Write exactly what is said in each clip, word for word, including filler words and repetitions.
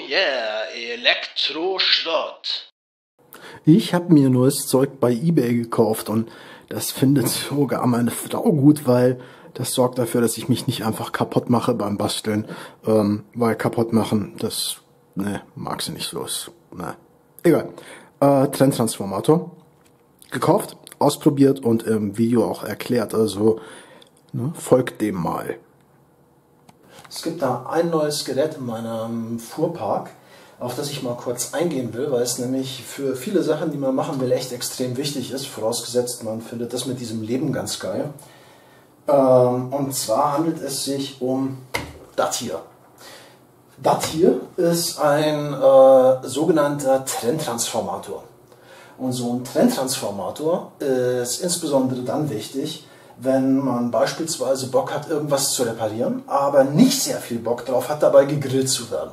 yeah, Elektroschrott. Ich habe mir neues Zeug bei eBay gekauft und das findet sogar meine Frau gut, weil das sorgt dafür, dass ich mich nicht einfach kaputt mache beim Basteln. Ähm, weil kaputt machen, das ne, mag sie nicht so. Ist, ne. Egal. Äh, Trenntransformator. Gekauft, ausprobiert und im Video auch erklärt. Also ne, folgt dem mal. Es gibt da ein neues Gerät in meinem Fuhrpark, auf das ich mal kurz eingehen will, weil es nämlich für viele Sachen, die man machen will, echt extrem wichtig ist, vorausgesetzt man findet das mit diesem Leben ganz geil. Ähm, und zwar handelt es sich um das hier. Das hier ist ein äh, sogenannter Trenntransformator. Und so ein Trenntransformator ist insbesondere dann wichtig, wenn man beispielsweise Bock hat, irgendwas zu reparieren, aber nicht sehr viel Bock drauf hat, dabei gegrillt zu werden.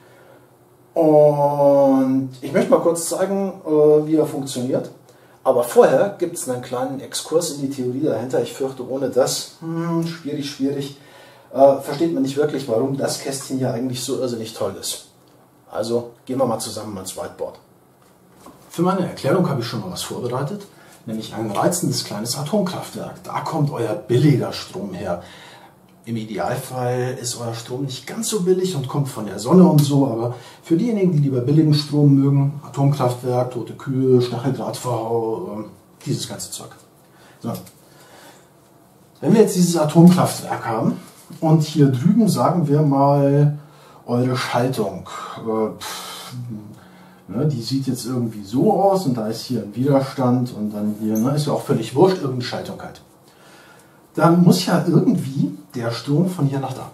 Und ich möchte mal kurz zeigen, wie er funktioniert. Aber vorher gibt es einen kleinen Exkurs in die Theorie dahinter. Ich fürchte, ohne das, hm, schwierig, schwierig, äh, versteht man nicht wirklich, warum das Kästchen hier eigentlich so irrsinnig toll ist. Also gehen wir mal zusammen ans Whiteboard. Für meine Erklärung habe ich schon mal was vorbereitet, nämlich ein reizendes kleines Atomkraftwerk. Da kommt euer billiger Strom her. Im Idealfall ist euer Strom nicht ganz so billig und kommt von der Sonne und so, aber für diejenigen, die lieber billigen Strom mögen, Atomkraftwerk, tote Kühe, Stacheldrahtverhau, äh, dieses ganze Zeug. So. Wenn wir jetzt dieses Atomkraftwerk haben und hier drüben sagen wir mal eure Schaltung, äh, pff, ne, die sieht jetzt irgendwie so aus und da ist hier ein Widerstand und dann hier, ne, ist ja auch völlig wurscht, irgendeine Schaltung halt. Dann muss ja irgendwie der Strom von hier nach da.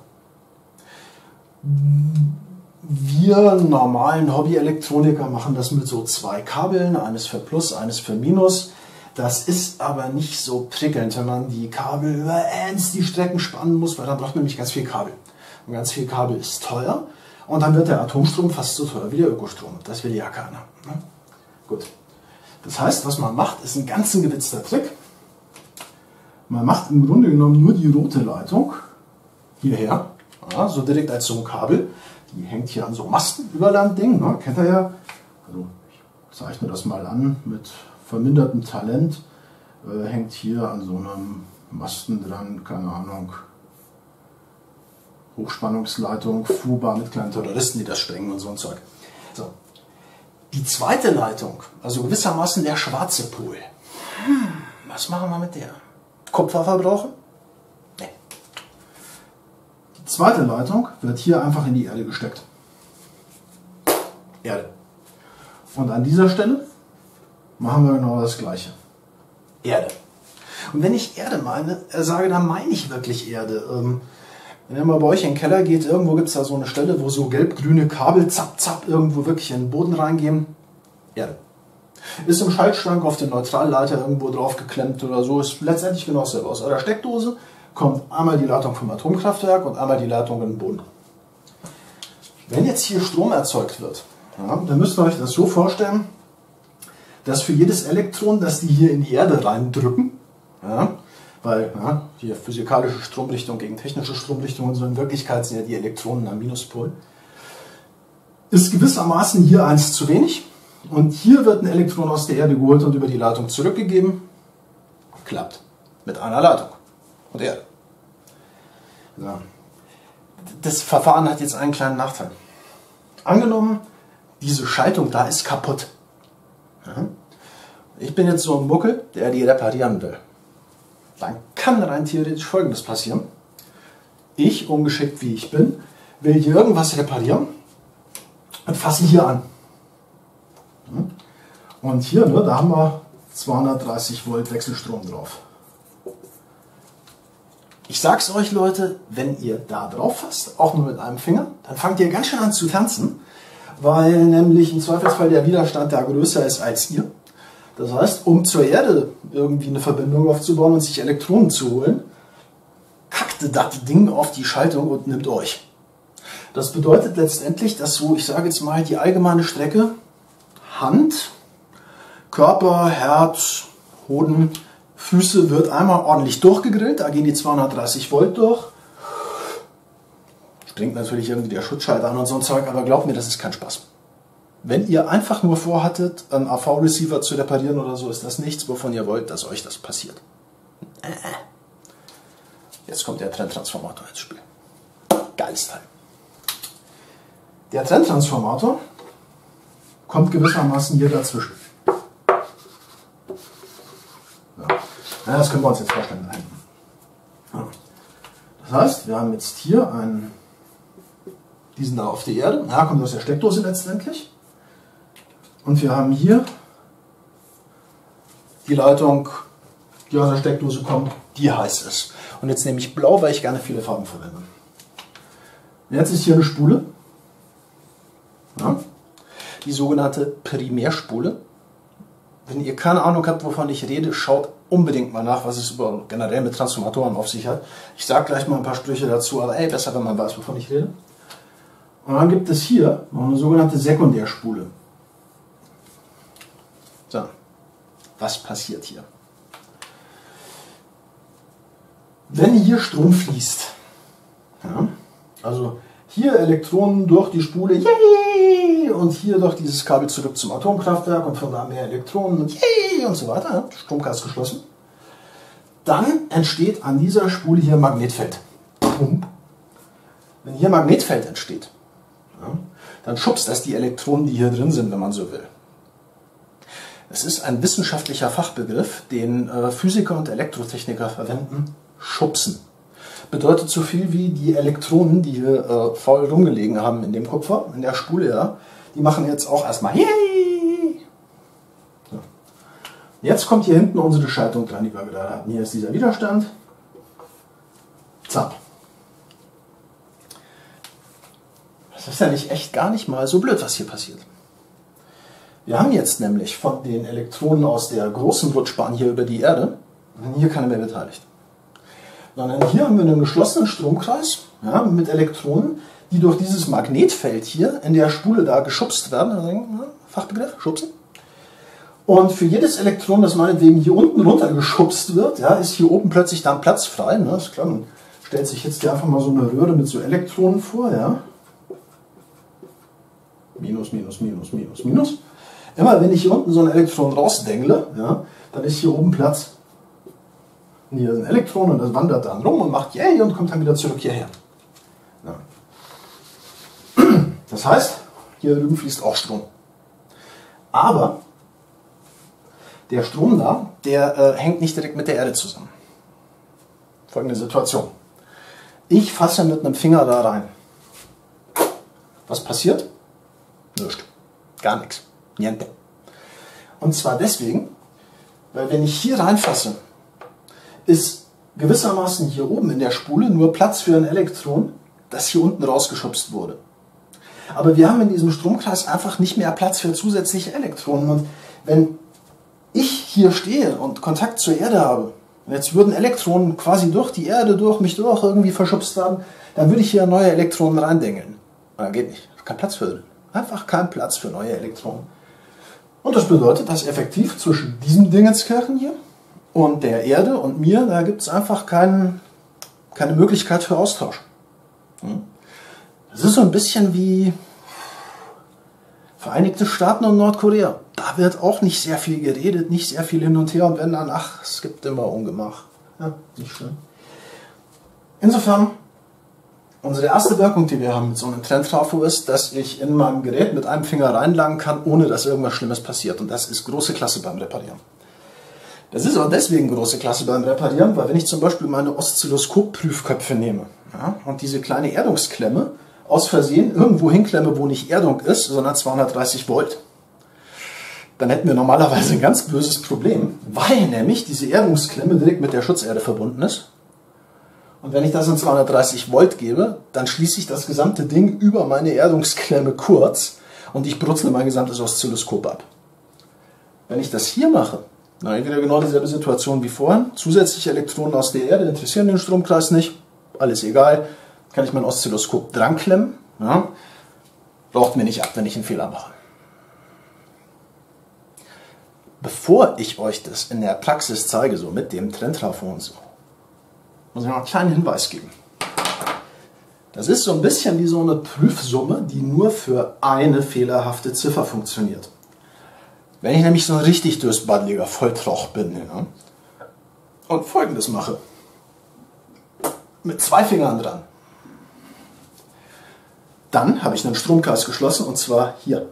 Wir normalen Hobby-Elektroniker machen das mit so zwei Kabeln, eines für Plus, eines für Minus. Das ist aber nicht so prickelnd, wenn man die Kabel über ends die Strecken spannen muss, weil dann braucht man nämlich ganz viel Kabel. Und ganz viel Kabel ist teuer und dann wird der Atomstrom fast so teuer wie der Ökostrom. Das will ja keiner. Ne? Gut. Das heißt, was man macht, ist ein ganz gewitzter Trick. Man macht im Grunde genommen nur die rote Leitung hierher, ja, so direkt als so ein Kabel. Die hängt hier an so Masten, Überlandding, ne, kennt ihr ja. Also ich zeichne das mal an mit vermindertem Talent. Äh, hängt hier an so einem Masten dran, keine Ahnung. Hochspannungsleitung, Fuhrbar mit kleinen Terroristen, die das sprengen und so ein Zeug. So. Die zweite Leitung, also gewissermaßen der schwarze Pol. Hm, was machen wir mit der? Kupfer verbrauchen? Nee. Die zweite Leitung wird hier einfach in die Erde gesteckt. Erde. Und an dieser Stelle machen wir genau das Gleiche. Erde. Und wenn ich Erde meine, äh, sage, dann meine ich wirklich Erde. Ähm, wenn ihr mal bei euch in den Keller geht, irgendwo gibt es da so eine Stelle, wo so gelb-grüne Kabel zapp, zapp irgendwo wirklich in den Boden reingehen. Erde. Ist im Schaltschrank auf den Neutralleiter irgendwo drauf geklemmt oder so, ist letztendlich genau dasselbe. Aus eurer Steckdose kommt einmal die Leitung vom Atomkraftwerk und einmal die Leitung in den Boden. Wenn jetzt hier Strom erzeugt wird, ja, dann müsst ihr euch das so vorstellen, dass für jedes Elektron, das die hier in die Erde reindrücken, ja, weil ja, hier physikalische Stromrichtung gegen technische Stromrichtung und so, in Wirklichkeit sind ja die Elektronen am Minuspol, ist gewissermaßen hier eins zu wenig. Und hier wird ein Elektron aus der Erde geholt und über die Leitung zurückgegeben. Klappt. Mit einer Leitung und Erde. So. Das Verfahren hat jetzt einen kleinen Nachteil. Angenommen, diese Schaltung da ist kaputt. Ja. Ich bin jetzt so ein Muckel, der die reparieren will. Dann kann rein theoretisch Folgendes passieren. Ich, ungeschickt wie ich bin, will hier irgendwas reparieren und fasse hier an. Und hier, ne, da haben wir zweihundertdreißig Volt Wechselstrom drauf. Ich sag's euch, Leute, wenn ihr da drauf fasst, auch nur mit einem Finger, dann fangt ihr ganz schön an zu tanzen, weil nämlich im Zweifelsfall der Widerstand da größer ist als ihr. Das heißt, um zur Erde irgendwie eine Verbindung aufzubauen und sich Elektronen zu holen, kackte das Ding auf die Schaltung und nimmt euch. Das bedeutet letztendlich, dass so, ich sage jetzt mal, die allgemeine Strecke Hand, Körper, Herz, Hoden, Füße wird einmal ordentlich durchgegrillt. Da gehen die zweihundertdreißig Volt durch. springt natürlich irgendwie der Schutzschalter an und so ein Zeug, aber glaubt mir, das ist kein Spaß. Wenn ihr einfach nur vorhattet, einen A V-Receiver zu reparieren oder so, ist das nichts, wovon ihr wollt, dass euch das passiert. Jetzt kommt der Trenntransformator ins Spiel. Geiles Teil. Der Trenntransformator kommt gewissermaßen hier dazwischen. Ja. Ja, das können wir uns jetzt vorstellen. Ja. Das heißt, wir haben jetzt hier einen, diesen da auf die Erde. Ja, kommt aus der Steckdose letztendlich. Und wir haben hier die Leitung, die aus der Steckdose kommt, die heiß ist. Und jetzt nehme ich blau, weil ich gerne viele Farben verwende. Und jetzt ist hier eine Spule. Ja, die sogenannte Primärspule. Wenn ihr keine Ahnung habt, wovon ich rede, schaut unbedingt mal nach, was es über, generell mit Transformatoren auf sich hat. Ich sage gleich mal ein paar Sprüche dazu, aber ey, besser, wenn man weiß, wovon ich rede. Und dann gibt es hier noch eine sogenannte Sekundärspule. So, was passiert hier? Wenn hier Strom fließt, ja, also hier Elektronen durch die Spule, yay, und hier durch dieses Kabel zurück zum Atomkraftwerk und von da mehr Elektronen und yay, und so weiter, ja, Stromkreis geschlossen, dann entsteht an dieser Spule hier Magnetfeld. Wenn hier Magnetfeld entsteht, ja, dann schubst das die Elektronen, die hier drin sind, wenn man so will. Es ist ein wissenschaftlicher Fachbegriff, den äh, Physiker und Elektrotechniker verwenden. Schubsen. Bedeutet so viel wie die Elektronen, die hier äh, faul rumgelegen haben in dem Kupfer, in der Spule, ja, die machen jetzt auch erstmal yay! So. Jetzt kommt hier hinten unsere Schaltung dran, die wir gerade hatten. Hier ist dieser Widerstand. Zack. Das ist ja nicht echt gar nicht mal so blöd, was hier passiert. Wir haben jetzt nämlich von den Elektronen aus der großen Rutschbahn hier über die Erde, hier keiner mehr beteiligt. Sondern hier haben wir einen geschlossenen Stromkreis, ja, mit Elektronen, die durch dieses Magnetfeld hier in der Spule da geschubst werden. Also, ja, Fachbegriff, schubsen. Und für jedes Elektron, das meinetwegen hier unten runter geschubst wird, ja, ist hier oben plötzlich dann Platz frei. Ne? Ist klar, man stellt sich jetzt hier einfach mal so eine Röhre mit so Elektronen vor. Ja. Minus, minus, minus, minus, minus. Immer wenn ich hier unten so ein Elektron rausdengle, ja, dann ist hier oben Platz. Und hier ist ein Elektron und das wandert dann rum und macht yay und kommt dann wieder zurück hierher. Ja. Das heißt, hier drüben fließt auch Strom. Aber der Strom da, der äh, hängt nicht direkt mit der Erde zusammen. Folgende Situation. Ich fasse mit einem Finger da rein. Was passiert? Nichts. Gar nichts. Niente. Und zwar deswegen, weil wenn ich hier reinfasse, ist gewissermaßen hier oben in der Spule nur Platz für ein Elektron, das hier unten rausgeschubst wurde. Aber wir haben in diesem Stromkreis einfach nicht mehr Platz für zusätzliche Elektronen. Und wenn ich hier stehe und Kontakt zur Erde habe, und jetzt würden Elektronen quasi durch die Erde, durch mich durch irgendwie verschubst werden, dann würde ich hier neue Elektronen reindengeln. Aber geht nicht. Kein Platz für drin. Einfach kein Platz für neue Elektronen. Und das bedeutet, dass effektiv zwischen diesem Dingenskirchen hier und der Erde und mir, da gibt es einfach kein, keine Möglichkeit für Austausch. Das ist so ein bisschen wie Vereinigte Staaten und Nordkorea. Da wird auch nicht sehr viel geredet, nicht sehr viel hin und her und wenn dann, ach, es gibt immer Ungemach. Ja, nicht schön. Insofern, unsere erste Wirkung, die wir haben mit so einem Trenntrafo ist, dass ich in meinem Gerät mit einem Finger reinlangen kann, ohne dass irgendwas Schlimmes passiert. Und das ist große Klasse beim Reparieren. Das ist auch deswegen große Klasse beim Reparieren, weil wenn ich zum Beispiel meine Oszilloskop-Prüfköpfe nehme, ja, und diese kleine Erdungsklemme aus Versehen irgendwo hinklemme, wo nicht Erdung ist, sondern zweihundertdreißig Volt, dann hätten wir normalerweise ein ganz böses Problem, weil nämlich diese Erdungsklemme direkt mit der Schutzerde verbunden ist. Und wenn ich das in zweihundertdreißig Volt gebe, dann schließe ich das gesamte Ding über meine Erdungsklemme kurz und ich brutzle mein gesamtes Oszilloskop ab. Wenn ich das hier mache, na, entweder genau dieselbe Situation wie vorhin, zusätzliche Elektronen aus der Erde interessieren den Stromkreis nicht, alles egal, kann ich mein Oszilloskop dran klemmen, ja, braucht mir nicht ab, wenn ich einen Fehler mache. Bevor ich euch das in der Praxis zeige, so mit dem Trenntrafo und so, muss ich noch einen kleinen Hinweis geben. Das ist so ein bisschen wie so eine Prüfsumme, die nur für eine fehlerhafte Ziffer funktioniert. Wenn ich nämlich so ein richtig durchsbaddeliger Volltroch bin, ja, und Folgendes mache, mit zwei Fingern dran, dann habe ich einen Stromkreis geschlossen, und zwar hier.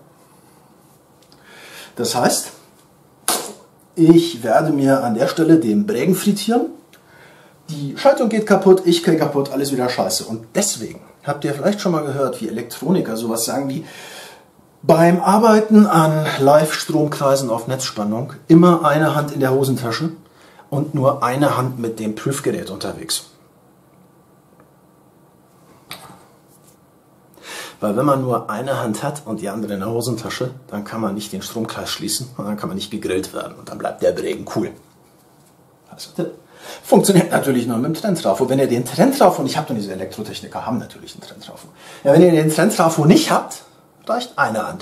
Das heißt, ich werde mir an der Stelle den Brägen frittieren, die Schaltung geht kaputt, ich kriege kaputt, alles wieder scheiße. Und deswegen habt ihr vielleicht schon mal gehört, wie Elektroniker sowas sagen wie: Beim Arbeiten an Live-Stromkreisen auf Netzspannung immer eine Hand in der Hosentasche und nur eine Hand mit dem Prüfgerät unterwegs. Weil wenn man nur eine Hand hat und die andere in der Hosentasche, dann kann man nicht den Stromkreis schließen und dann kann man nicht gegrillt werden und dann bleibt der Brägen cool. Also, das funktioniert natürlich nur mit dem Trenntrafo. Wenn ihr den Trenntrafo, und ich habe dann diese Elektrotechniker, haben natürlich einen Trenntrafo. Ja, wenn ihr den Trenntrafo nicht habt, reicht eine Hand.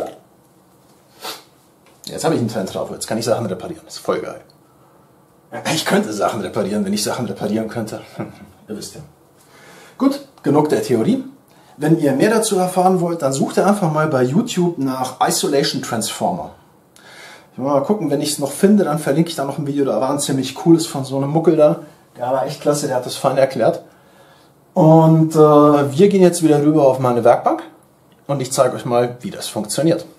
Jetzt habe ich einen Trenntrafo, jetzt kann ich Sachen reparieren. Das ist voll geil. Ich könnte Sachen reparieren, wenn ich Sachen reparieren könnte. Ihr wisst ja. Gut, genug der Theorie. Wenn ihr mehr dazu erfahren wollt, dann sucht ihr einfach mal bei YouTube nach Isolation Transformer. Ich will mal gucken, wenn ich es noch finde, dann verlinke ich da noch ein Video. Da war ein ziemlich cooles von so einem Muckel da. Der war echt klasse, der hat das fein erklärt. Und äh, wir gehen jetzt wieder rüber auf meine Werkbank und ich zeige euch mal, wie das funktioniert.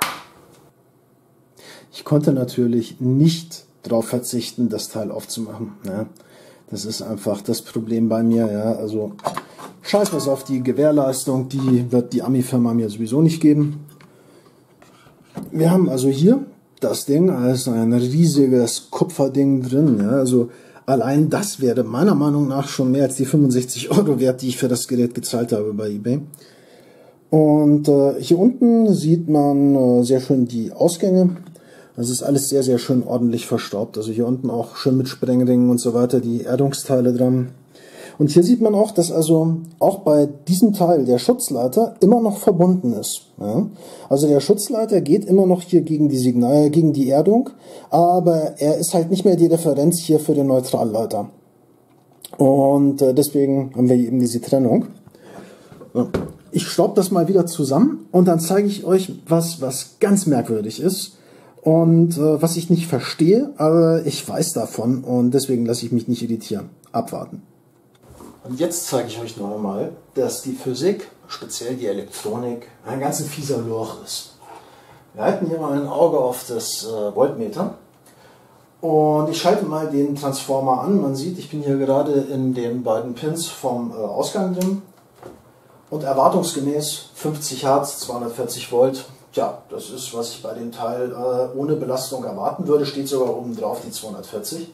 Ich konnte natürlich nicht darauf verzichten, das Teil aufzumachen. Ja, das ist einfach das Problem bei mir. Ja, also scheiß was auf die Gewährleistung, die wird die Ami-Firma mir sowieso nicht geben. Wir haben also hier das Ding als ein riesiges Kupferding drin. Ja, also allein das wäre meiner Meinung nach schon mehr als die fünfundsechzig Euro wert, die ich für das Gerät gezahlt habe bei eBay. Und äh, hier unten sieht man äh, sehr schön die Ausgänge. Das ist alles sehr, sehr schön ordentlich verstaubt. Also hier unten auch schön mit Sprengringen und so weiter, die Erdungsteile dran. Und hier sieht man auch, dass also auch bei diesem Teil der Schutzleiter immer noch verbunden ist. Ja? Also der Schutzleiter geht immer noch hier gegen die Signal, gegen die Erdung, aber er ist halt nicht mehr die Referenz hier für den Neutralleiter. Und äh, deswegen haben wir hier eben diese Trennung. Ich staub das mal wieder zusammen und dann zeige ich euch was, was ganz merkwürdig ist und äh, was ich nicht verstehe, aber ich weiß davon und deswegen lasse ich mich nicht irritieren. Abwarten. Und jetzt zeige ich euch noch einmal, dass die Physik, speziell die Elektronik, ein ganz fieser Loch ist. Wir halten hier mal ein Auge auf das äh, Voltmeter und ich schalte mal den Transformer an. Man sieht, ich bin hier gerade in den beiden Pins vom äh, Ausgang drin und erwartungsgemäß fünfzig Hertz, zweihundertvierzig Volt. Ja, das ist, was ich bei dem Teil äh, ohne Belastung erwarten würde, steht sogar oben drauf die zweihundertvierzig.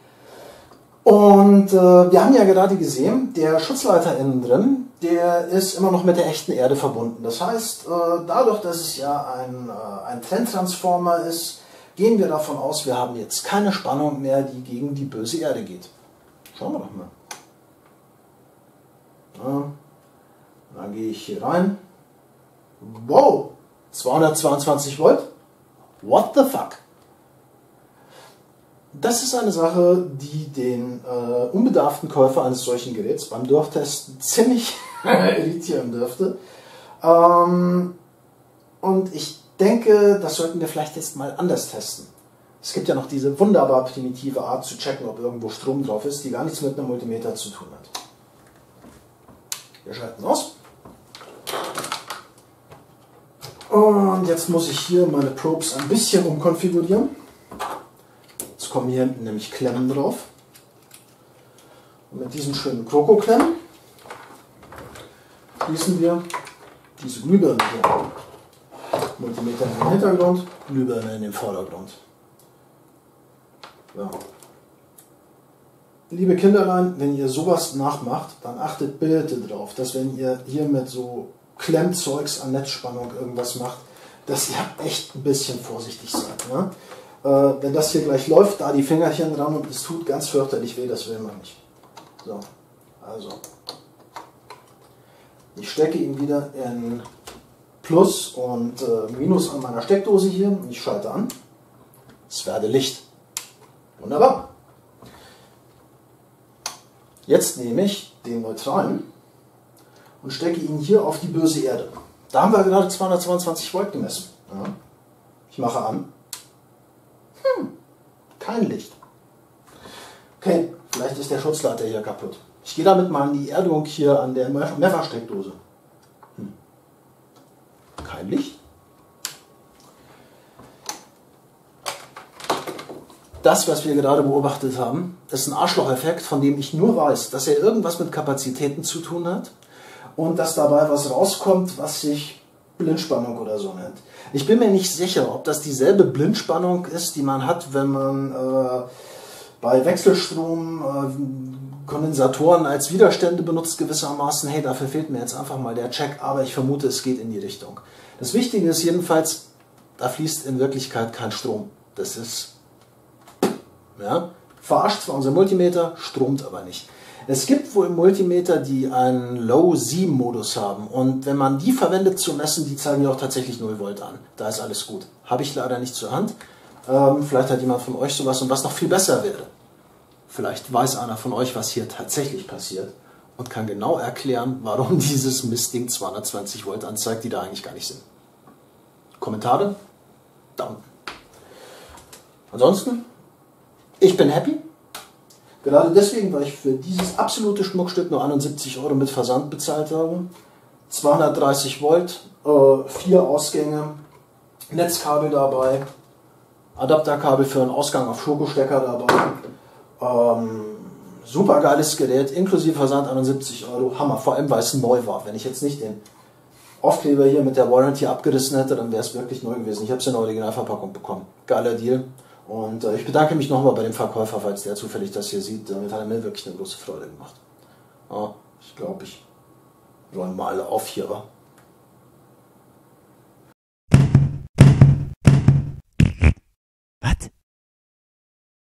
Und äh, wir haben ja gerade gesehen, der Schutzleiter innen drin, der ist immer noch mit der echten Erde verbunden. Das heißt, äh, dadurch, dass es ja ein, äh, ein Trenntransformer ist, gehen wir davon aus, wir haben jetzt keine Spannung mehr, die gegen die böse Erde geht. Schauen wir doch mal. Ja, dann gehe ich hier rein. Wow, zweihundertzweiundzwanzig Volt? What the fuck? Das ist eine Sache, die den äh, unbedarften Käufer eines solchen Geräts beim Durchtesten ziemlich irritieren dürfte. Ähm, und ich denke, das sollten wir vielleicht jetzt mal anders testen. Es gibt ja noch diese wunderbar primitive Art zu checken, ob irgendwo Strom drauf ist, die gar nichts mit einem Multimeter zu tun hat. Wir schalten aus. Und jetzt muss ich hier meine Probes ein bisschen umkonfigurieren. Jetzt kommen hier hinten nämlich Klemmen drauf. Und mit diesen schönen Kroko-Klemmen schließen wir diese Glühbirne hier. Multimeter in den Hintergrund, Glühbirne in den Vordergrund. So. Liebe Kinderlein, wenn ihr sowas nachmacht, dann achtet bitte drauf, dass wenn ihr hier mit so Klemmzeugs an Netzspannung irgendwas macht, dass ihr echt ein bisschen vorsichtig seid. Ne? Äh, wenn das hier gleich läuft, da die Fingerchen dran und es tut ganz fürchterlich weh, das will man nicht. So, also. Ich stecke ihn wieder in Plus und äh, Minus an meiner Steckdose hier. Ich schalte an. Es werde Licht. Wunderbar. Jetzt nehme ich den neutralen und stecke ihn hier auf die böse Erde. Da haben wir gerade zweihundertzweiundzwanzig Volt gemessen. Ja. Ich mache an. Hm, kein Licht. Okay, vielleicht ist der Schutzleiter hier kaputt. Ich gehe damit mal an die Erdung hier an der Mehrfachsteckdose. Hm. Kein Licht. Das, was wir gerade beobachtet haben, ist ein Arschlocheffekt, von dem ich nur weiß, dass er irgendwas mit Kapazitäten zu tun hat und dass dabei was rauskommt, was sich Blindspannung oder so nennt. Ich bin mir nicht sicher, ob das dieselbe Blindspannung ist, die man hat, wenn man äh, bei Wechselstrom äh, Kondensatoren als Widerstände benutzt gewissermaßen. Hey, dafür fehlt mir jetzt einfach mal der Check, aber ich vermute, es geht in die Richtung. Das Wichtige ist jedenfalls, da fließt in Wirklichkeit kein Strom. Das ist... Ja, verarscht zwar unser Multimeter, stromt aber nicht. Es gibt wohl Multimeter, die einen Low-Z-Modus haben und wenn man die verwendet zu messen, die zeigen ja auch tatsächlich null Volt an. Da ist alles gut. Habe ich leider nicht zur Hand. Ähm, vielleicht hat jemand von euch sowas und was noch viel besser wäre. Vielleicht weiß einer von euch, was hier tatsächlich passiert und kann genau erklären, warum dieses Mistding zweihundertzwanzig Volt anzeigt, die da eigentlich gar nicht sind. Kommentare? Da unten. Ansonsten... Ich bin happy. Gerade deswegen, weil ich für dieses absolute Schmuckstück nur einundsiebzig Euro mit Versand bezahlt habe. zweihundertdreißig Volt, äh, vier Ausgänge, Netzkabel dabei, Adapterkabel für einen Ausgang auf Schokostecker dabei. Ähm, super geiles Gerät, inklusive Versand einundsiebzig Euro. Hammer, vor allem weil es neu war. Wenn ich jetzt nicht den Aufkleber hier mit der Warranty abgerissen hätte, dann wäre es wirklich neu gewesen. Ich habe es in der Originalverpackung bekommen. Geiler Deal. Und äh, ich bedanke mich nochmal bei dem Verkäufer, falls der zufällig das hier sieht. Damit hat er mir wirklich eine große Freude gemacht. Ja, ich glaube, ich räume mal auf hier. Wa?